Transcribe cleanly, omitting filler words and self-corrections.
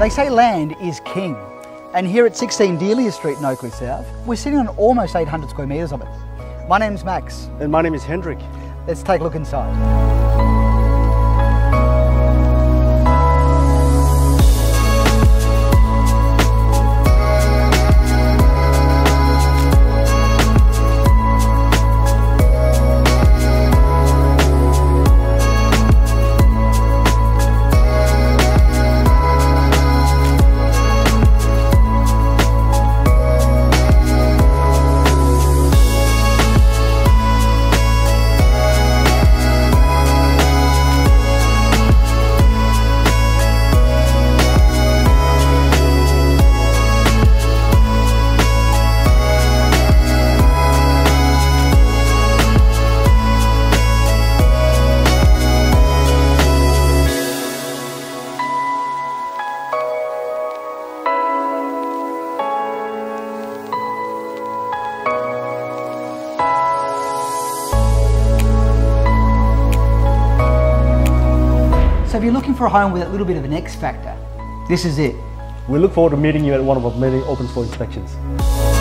They say land is king. And here at 16 Delia Street in Oakleigh South, we're sitting on almost 800 square metres of it. My name's Max. And my name is Hendrik. Let's take a look inside. So if you're looking for a home with a little bit of an X factor, this is it. We look forward to meeting you at one of our many opens for inspections.